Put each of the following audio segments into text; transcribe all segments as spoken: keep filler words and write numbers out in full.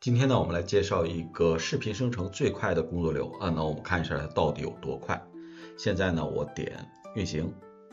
今天呢，我们来介绍一个视频生成最快的工作流啊。那我们看一下它到底有多快。现在呢，我点运行。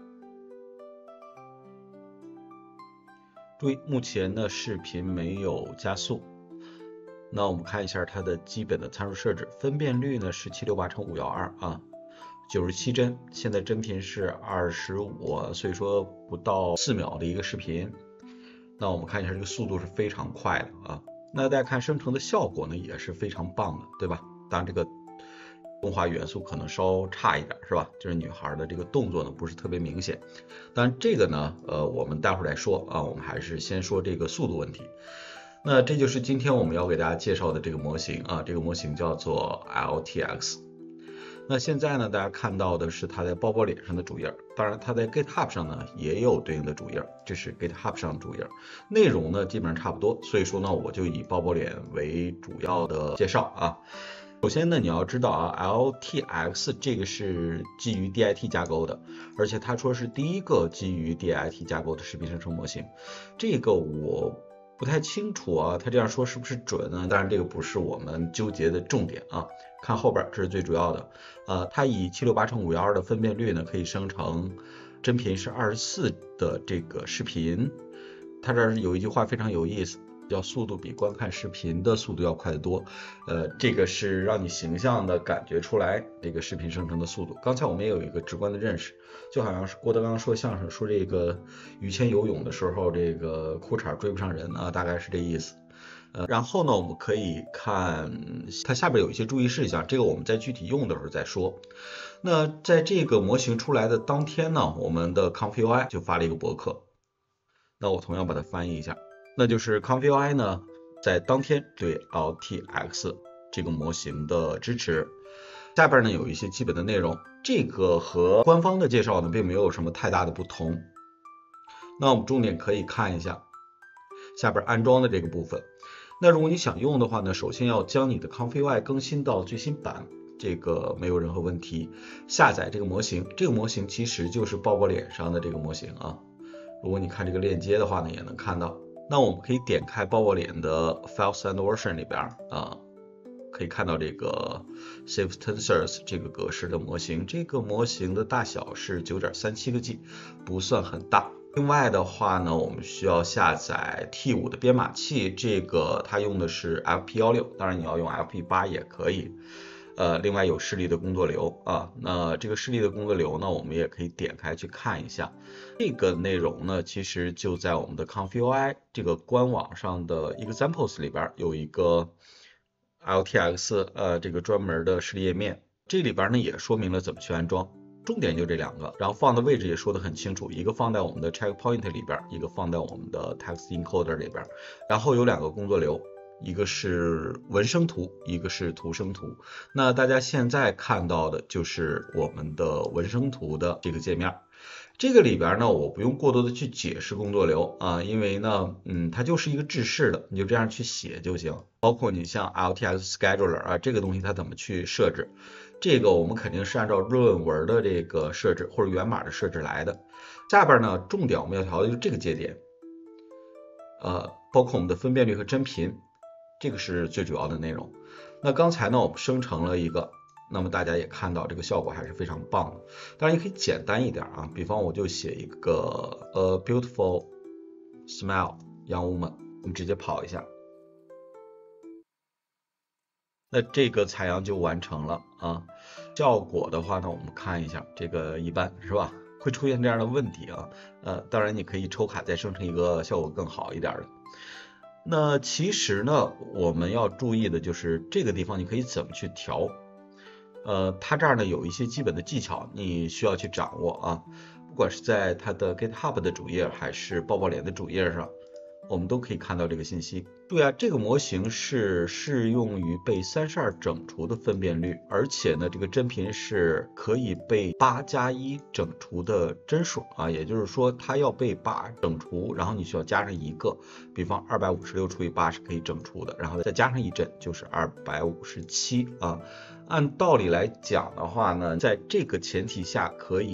注意，目前呢视频没有加速。那我们看一下它的基本的参数设置，分辨率呢是七六八乘五一二啊，九十七帧。现在帧频是二十五，所以说不到四秒的一个视频。那我们看一下这个速度是非常快的啊。那大家看生成的效果呢也是非常棒的，对吧？当然这个动画元素可能稍差一点，是吧？就是女孩的这个动作呢不是特别明显。当然这个呢，呃，我们待会儿来说啊，我们还是先说这个速度问题。那这就是今天我们要给大家介绍的这个模型啊，这个模型叫做 L T X。那现在呢，大家看到的是它在抱抱脸上的主页，当然它在 GitHub 上呢也有对应的主页，这是 GitHub 上的主页，内容呢基本上差不多，所以说呢我就以抱抱脸为主要的介绍啊。首先呢，你要知道啊 ，L T X 这个是基于 D I T 架构的，而且它说是第一个基于 D I T 架构的视频生成模型，这个我不太清楚啊，他这样说是不是准呢？当然这个不是我们纠结的重点啊，看后边这是最主要的。呃，它以七六八乘五一二的分辨率呢，可以生成帧频是二十四的这个视频。它这儿有一句话非常有意思，叫速度比观看视频的速度要快得多。呃，这个是让你形象的感觉出来这个视频生成的速度。刚才我们也有一个直观的认识，就好像是郭德纲说相声说这个于谦游泳的时候，这个裤衩追不上人啊，大概是这意思。呃，然后呢，我们可以看它下边有一些注意事项，这个我们在具体用的时候再说。那在这个模型出来的当天呢，我们的 ConfUI 就发了一个博客，那我同样把它翻译一下，那就是 ConfUI 呢在当天对 L T X 这个模型的支持。下边呢有一些基本的内容，这个和官方的介绍呢并没有什么太大的不同。那我们重点可以看一下下边安装的这个部分。那如果你想用的话呢，首先要将你的 ConfUI 更新到最新版，这个没有任何问题。下载这个模型，这个模型其实就是抱抱脸上的这个模型啊。如果你看这个链接的话呢，也能看到。那我们可以点开抱抱脸的 Files and Version 里边啊，可以看到这个 Save Tensors 这个格式的模型，这个模型的大小是 九点三七个 G， 不算很大。另外的话呢，我们需要下载 T 五 的编码器，这个它用的是 F P 十六， 当然你要用 F P 八 也可以。呃，另外有示例的工作流啊，那这个示例的工作流呢，我们也可以点开去看一下。这个内容呢，其实就在我们的 ConfUI 这个官网上的 Examples 里边有一个 L T X 呃这个专门的示例页面，这里边呢也说明了怎么去安装。重点就这两个，然后放的位置也说得很清楚，一个放在我们的 checkpoint 里边，一个放在我们的 text encoder 里边，然后有两个工作流，一个是文生图，一个是图生图。那大家现在看到的就是我们的文生图的这个界面。这个里边呢，我不用过多的去解释工作流啊，因为呢，嗯，它就是一个制式的，你就这样去写就行。包括你像 L T X Scheduler 啊，这个东西它怎么去设置，这个我们肯定是按照论文的这个设置或者源码的设置来的。下边呢，重点我们要调的就是这个节点，呃，包括我们的分辨率和帧频，这个是最主要的内容。那刚才呢，我们生成了一个。那么大家也看到这个效果还是非常棒的，当然也可以简单一点啊，比方我就写一个 A beautiful smile young woman， 我们直接跑一下，那这个采样就完成了啊。效果的话呢，我们看一下，这个一般是吧？会出现这样的问题啊，呃，当然你可以抽卡再生成一个效果更好一点的。那其实呢，我们要注意的就是这个地方你可以怎么去调。呃，它这儿呢有一些基本的技巧，你需要去掌握啊。不管是在它的 GitHub 的主页，还是抱抱脸的主页上，我们都可以看到这个信息。对啊，这个模型是适用于被三十二整除的分辨率，而且呢，这个帧频是可以被八加一整除的帧数啊，也就是说它要被八整除，然后你需要加上一个，比方二百五十六除以八是可以整除的，然后再加上一帧就是二百五十七啊。按道理来讲的话呢，在这个前提下可以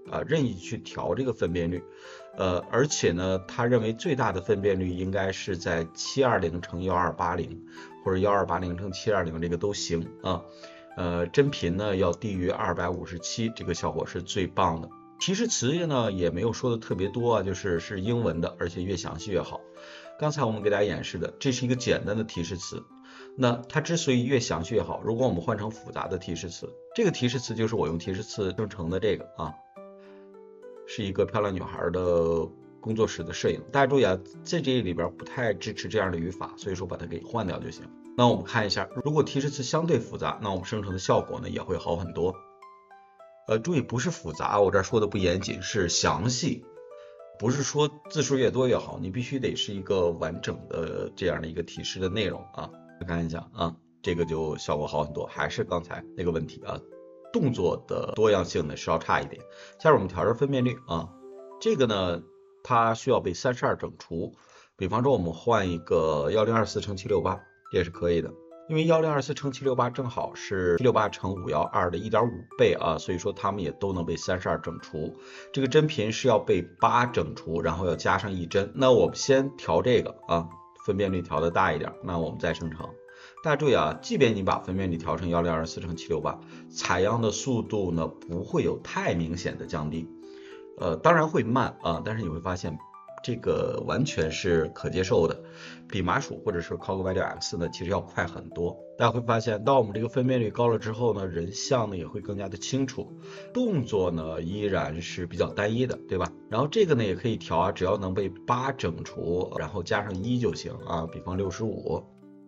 啊，任意去调这个分辨率，呃，而且呢，他认为最大的分辨率应该是在七二零乘一二八零或者一二八零乘七二零这个都行啊，呃，真频呢要低于二百五十七，这个效果是最棒的。提示词呢也没有说的特别多啊，就是是英文的，而且越详细越好。刚才我们给大家演示的，这是一个简单的提示词。那它之所以越详细越好，如果我们换成复杂的提示词，这个提示词就是我用提示词生成的这个啊，是一个漂亮女孩的工作室的摄影。大家注意啊，在这里边不太支持这样的语法，所以说把它给换掉就行。那我们看一下，如果提示词相对复杂，那我们生成的效果呢也会好很多。呃，注意不是复杂，我这儿说的不严谨，是详细。不是说字数越多越好，你必须得是一个完整的这样的一个提示的内容啊。看一下啊，这个就效果好很多，还是刚才那个问题啊，动作的多样性呢稍差一点。下面我们调整分辨率啊，这个呢它需要被三十二整除，比方说我们换一个一零二四乘七六八也是可以的。因为一零二四乘七六八正好是七六八乘五一二的 一点五 倍啊，所以说它们也都能被三十二整除。这个真频是要被八整除，然后要加上一帧。那我们先调这个啊，分辨率调的大一点，那我们再生成。大家注意啊，即便你把分辨率调成一零二四乘七六八，采样的速度呢不会有太明显的降低，呃，当然会慢啊，但是你会发现这个完全是可接受的，比麻薯或者是 CogValue-X 呢其实要快很多。大家会发现，当我们这个分辨率高了之后呢，人像呢也会更加的清楚，动作呢依然是比较单一的，对吧？然后这个呢也可以调啊，只要能被八整除，然后加上一就行啊，比方六十五。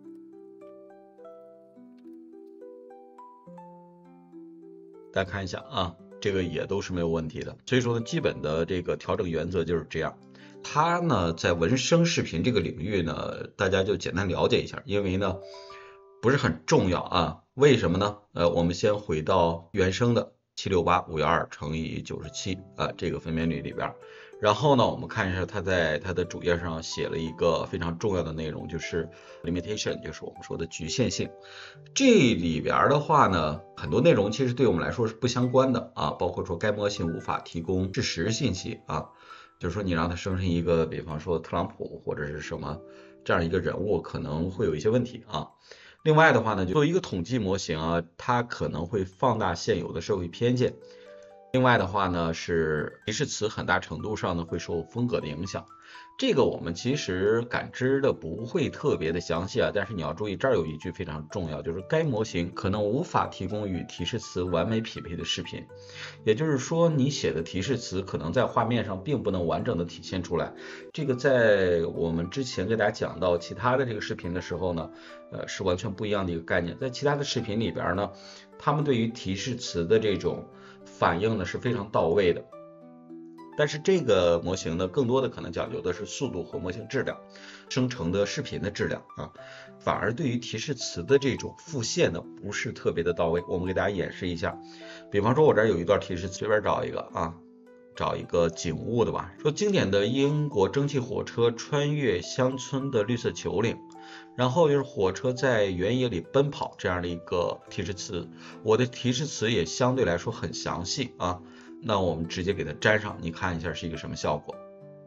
大家看一下啊，这个也都是没有问题的。所以说呢，基本的这个调整原则就是这样。它呢在文声视频这个领域呢，大家就简单了解一下，因为呢不是很重要啊。为什么呢？呃，我们先回到原生的七六八五一二乘以九十七啊这个分辨率里边，然后呢我们看一下它在它的主页上写了一个非常重要的内容，就是 limitation， 就是我们说的局限性。这里边的话呢，很多内容其实对我们来说是不相关的啊，包括说该模型无法提供事实信息啊。就是说你让它生成一个比方说特朗普或者是什么这样一个人物，可能会有一些问题啊。另外的话呢，就作为一个统计模型啊，它可能会放大现有的社会偏见。另外的话呢，是提示词很大程度上呢会受风格的影响。这个我们其实感知的不会特别的详细啊，但是你要注意，这儿有一句非常重要，就是该模型可能无法提供与提示词完美匹配的视频。也就是说，你写的提示词可能在画面上并不能完整的体现出来。这个在我们之前给大家讲到其他的这个视频的时候呢，呃，是完全不一样的一个概念。在其他的视频里边呢，他们对于提示词的这种反应呢是非常到位的。但是这个模型呢，更多的可能讲究的是速度和模型质量，生成的视频的质量啊，反而对于提示词的这种复现呢，不是特别的到位。我们给大家演示一下，比方说我这儿有一段提示词，随便找一个啊，找一个景物的吧，说经典的英国蒸汽火车穿越乡村的绿色丘陵，然后就是火车在原野里奔跑这样的一个提示词。我的提示词也相对来说很详细啊。那我们直接给它粘上，你看一下是一个什么效果。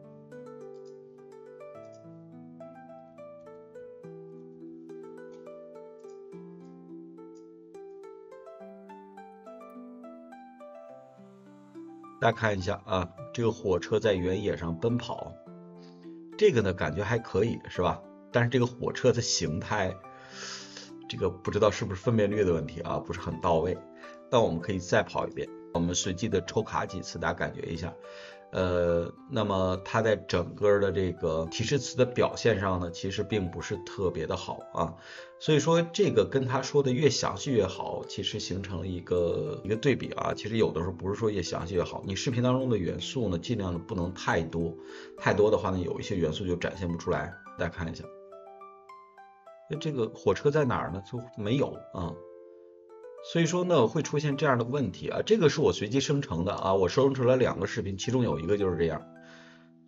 大家看一下啊，这个火车在原野上奔跑，这个呢感觉还可以是吧？但是这个火车的形态，这个不知道是不是分辨率的问题啊，不是很到位。那我们可以再跑一遍。我们随机的抽卡几次，大家感觉一下，呃，那么它在整个的这个提示词的表现上呢，其实并不是特别的好啊，所以说这个跟他说的越详细越好，其实形成了一个一个对比啊。其实有的时候不是说越详细越好，你视频当中的元素呢，尽量的不能太多，太多的话呢，有一些元素就展现不出来。大家看一下，这个火车在哪儿呢？就没有啊。所以说呢，会出现这样的问题啊，这个是我随机生成的啊，我生成了两个视频，其中有一个就是这样，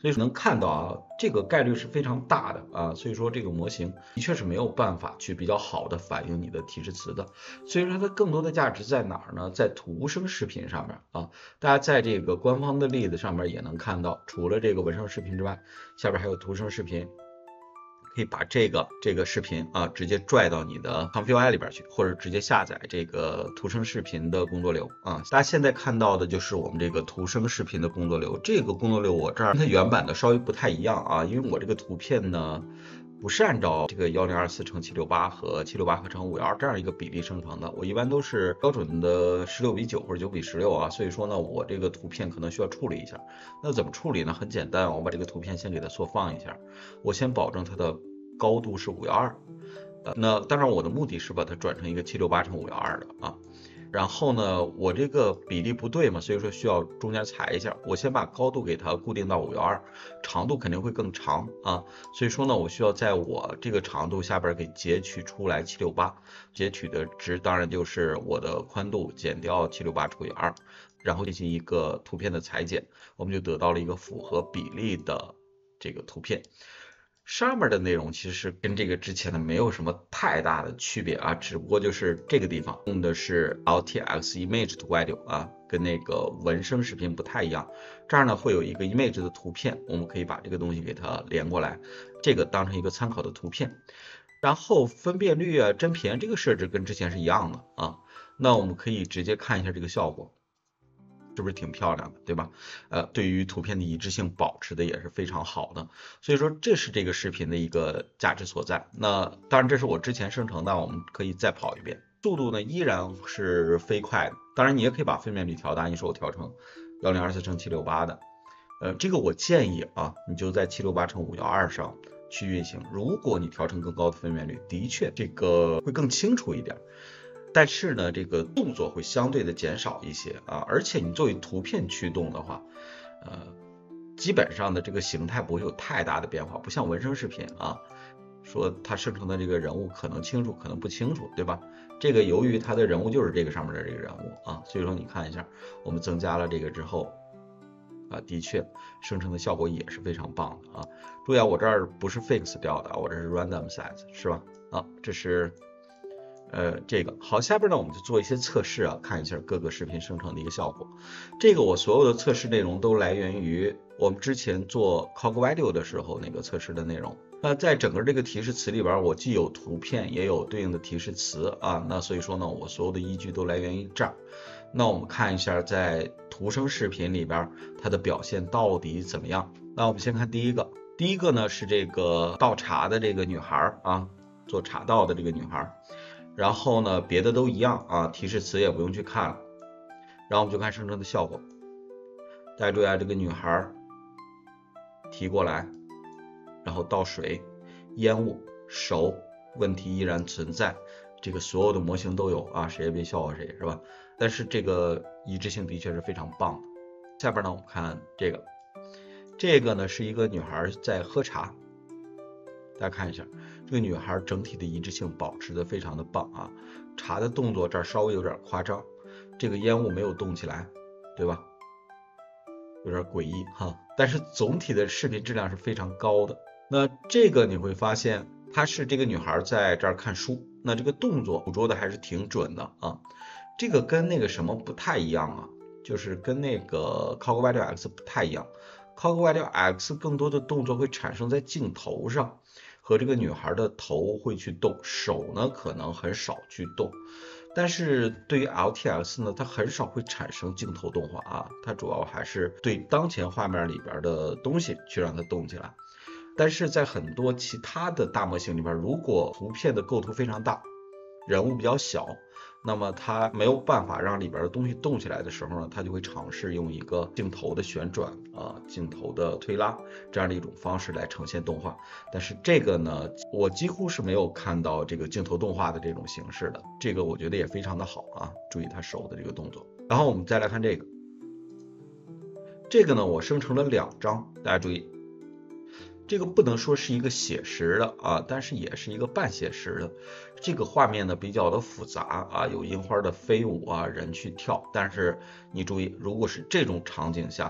所以能看到啊，这个概率是非常大的啊，所以说这个模型的确是没有办法去比较好的反映你的提示词的，所以说它更多的价值在哪儿呢？在图声视频上面啊，大家在这个官方的例子上面也能看到，除了这个文声视频之外，下边还有图声视频。可以把这个这个视频啊直接拽到你的 ComfyUI 里边去，或者直接下载这个图声视频的工作流啊。大家现在看到的就是我们这个图声视频的工作流，这个工作流我这儿跟它原版的稍微不太一样啊，因为我这个图片呢不是按照这个一零二四乘七六八和七六八合成五一二这样一个比例生成的，我一般都是标准的十六比九或者九比十六啊，所以说呢，我这个图片可能需要处理一下。那怎么处理呢？很简单，我把这个图片先给它缩放一下，我先保证它的高度是五一二，呃，那当然我的目的是把它转成一个七六八乘五一二的啊。然后呢，我这个比例不对嘛，所以说需要中间裁一下。我先把高度给它固定到五一二，长度肯定会更长啊。所以说呢，我需要在我这个长度下边给截取出来七六八，截取的值当然就是我的宽度减掉七六八除以二，然后进行一个图片的裁剪，我们就得到了一个符合比例的这个图片。上面的内容其实跟这个之前的没有什么太大的区别啊，只不过就是这个地方用的是 R T X Image to Video 啊，跟那个文声视频不太一样。这儿呢会有一个 image 的图片，我们可以把这个东西给它连过来，这个当成一个参考的图片。然后分辨率啊、真频这个设置跟之前是一样的啊，那我们可以直接看一下这个效果。是不是挺漂亮的，对吧？呃，对于图片的一致性保持的也是非常好的，所以说这是这个视频的一个价值所在。那当然这是我之前生成的，我们可以再跑一遍，速度呢依然是飞快的。当然你也可以把分辨率调大，你说我调成一零二四乘七六八的，呃，这个我建议啊，你就在七六八乘五一二上去运行。如果你调成更高的分辨率，的确这个会更清楚一点。但是呢，这个动作会相对的减少一些啊，而且你作为图片驱动的话，呃，基本上的这个形态不会有太大的变化，不像文声视频啊，说它生成的这个人物可能清楚，可能不清楚，对吧？这个由于它的人物就是这个上面的这个人物啊，所以说你看一下，我们增加了这个之后，啊，的确生成的效果也是非常棒的啊。注意啊，我这儿不是 fix 掉的，我这是 random size 是吧？啊，这是。呃，这个好，下边呢我们就做一些测试啊，看一下各个视频生成的一个效果。这个我所有的测试内容都来源于我们之前做 CogVideo 的时候那个测试的内容。那在整个这个提示词里边，我既有图片，也有对应的提示词啊，那所以说呢，我所有的依据都来源于这儿。那我们看一下在图声视频里边它的表现到底怎么样。那我们先看第一个，第一个呢是这个倒茶的这个女孩啊，做茶道的这个女孩。然后呢，别的都一样啊，提示词也不用去看了。然后我们就看生成的效果。大家注意啊，这个女孩提过来，然后倒水，烟雾熟，问题依然存在。这个所有的模型都有啊，谁也别笑话谁，是吧？但是这个一致性的确是非常棒的。下边呢，我们看这个，这个呢是一个女孩在喝茶。大家看一下，这个女孩整体的一致性保持的非常的棒啊，茶的动作这儿稍微有点夸张，这个烟雾没有动起来，对吧？有点诡异哈，但是总体的视频质量是非常高的。那这个你会发现，她是这个女孩在这儿看书，那这个动作捕捉的还是挺准的啊。这个跟那个什么不太一样啊，就是跟那个 CogVideo X 不太一样。CogVideo X 更多的动作会产生在镜头上。和这个女孩的头会去动，手呢可能很少去动，但是对于 L T X 呢，它很少会产生镜头动画啊，它主要还是对当前画面里边的东西去让它动起来。但是在很多其他的大模型里边，如果图片的构图非常大，人物比较小，那么它没有办法让里边的东西动起来的时候呢，它就会尝试用一个镜头的旋转啊、镜头的推拉这样的一种方式来呈现动画。但是这个呢，我几乎是没有看到这个镜头动画的这种形式的，这个我觉得也非常的好啊，注意它手的这个动作。然后我们再来看这个，这个呢我生成了两张，大家注意。这个不能说是一个写实的啊，但是也是一个半写实的。这个画面呢比较的复杂啊，有樱花的飞舞啊，人去跳。但是你注意，如果是这种场景下，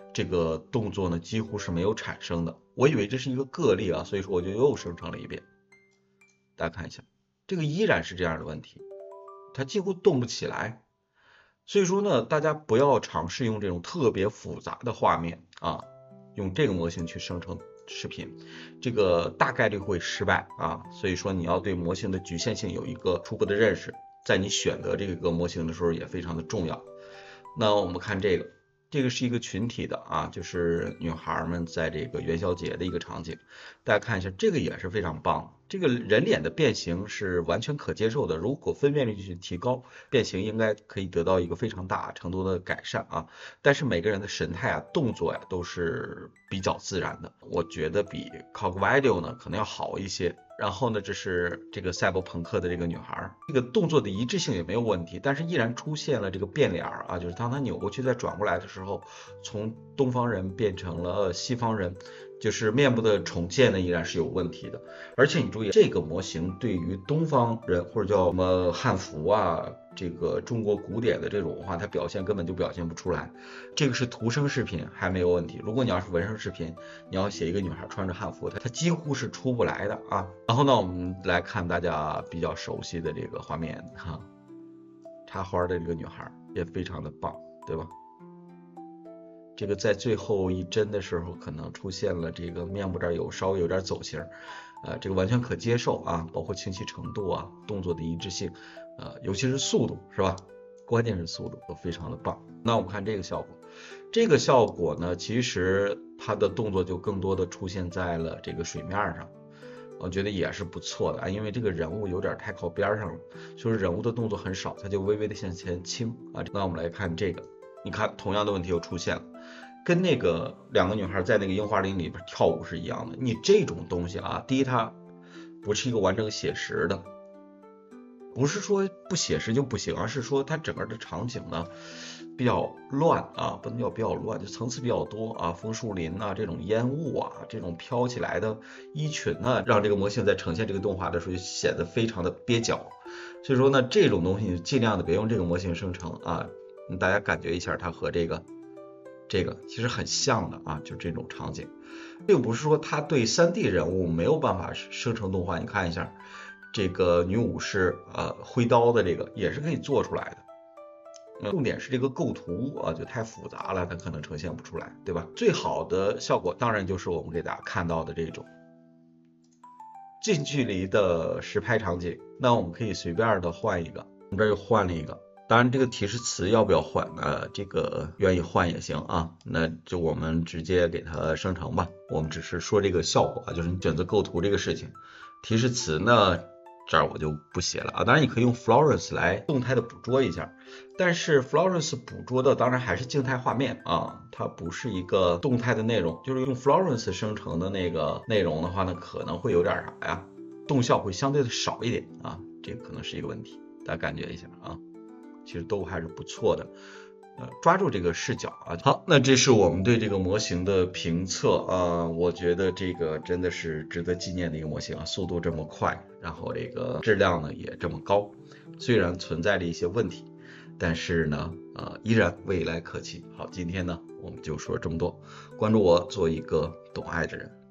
这个动作呢几乎是没有产生的。我以为这是一个个例啊，所以说我就又生成了一遍。大家看一下，这个依然是这样的问题，它几乎动不起来。所以说呢，大家不要尝试用这种特别复杂的画面啊，用这个模型去生成视频，这个大概率会失败啊。所以说你要对模型的局限性有一个初步的认识，在你选择这个模型的时候也非常的重要。那我们看这个，这个是一个群体的啊，就是女孩们在这个元宵节的一个场景，大家看一下，这个也是非常棒。这个人脸的变形是完全可接受的，如果分辨率去提高，变形应该可以得到一个非常大程度的改善啊。但是每个人的神态啊、动作呀、啊、都是比较自然的，我觉得比 Cogvideo 呢可能要好一些。然后呢，这是这个赛博朋克的这个女孩，这个动作的一致性也没有问题，但是依然出现了这个变脸啊，就是当她扭过去再转过来的时候，从东方人变成了西方人，就是面部的重建呢依然是有问题的。而且你注意，这个模型对于东方人或者叫什么汉服啊，这个中国古典的这种文化，它表现根本就表现不出来。这个是图生视频还没有问题，如果你要是文生视频，你要写一个女孩穿着汉服，它它几乎是出不来的啊。然后呢，我们来看大家比较熟悉的这个画面哈，插花的这个女孩也非常的棒，对吧？这个在最后一帧的时候，可能出现了这个面部这儿有稍微有点走形，呃，这个完全可接受啊，包括清晰程度啊，动作的一致性，呃，尤其是速度，是吧？关键是速度都非常的棒。那我们看这个效果，这个效果呢，其实它的动作就更多的出现在了这个水面上，我觉得也是不错的啊，因为这个人物有点太靠边上了，就是人物的动作很少，它就微微的向前倾啊。那我们来看这个，你看同样的问题又出现了。跟那个两个女孩在那个樱花林里边跳舞是一样的，你这种东西啊，第一它不是一个完整写实的，不是说不写实就不行，而是说它整个的场景呢比较乱啊，不能叫比较乱，就层次比较多啊，枫树林啊，这种烟雾啊，这种飘起来的衣裙啊，让这个模型在呈现这个动画的时候就显得非常的蹩脚。所以说呢，这种东西尽量的别用这个模型生成啊，大家感觉一下它和这个。这个其实很像的啊，就这种场景，并不是说它对 三 D 人物没有办法生成动画。你看一下，这个女武士呃挥刀的这个也是可以做出来的。重点是这个构图啊，就太复杂了，它可能呈现不出来，对吧？最好的效果当然就是我们给大家看到的这种近距离的实拍场景。那我们可以随便的换一个，我们这又换了一个。当然这个提示词要不要换呢？这个愿意换也行啊，那就我们直接给它生成吧。我们只是说这个效果啊，就是你选择构图这个事情。提示词呢，这儿我就不写了啊。当然你可以用 Florence 来动态的捕捉一下，但是 Florence 捕捉的当然还是静态画面啊，它不是一个动态的内容。就是用 Florence 生成的那个内容的话呢，可能会有点啥呀，动效会相对的少一点啊，这个可能是一个问题，大家感觉一下啊。其实都还是不错的，呃，抓住这个视角啊。好，那这是我们对这个模型的评测啊，我觉得这个真的是值得纪念的一个模型啊，速度这么快，然后这个质量呢也这么高，虽然存在着一些问题，但是呢，呃，依然未来可期。好，今天呢我们就说这么多，关注我，做一个懂爱的人。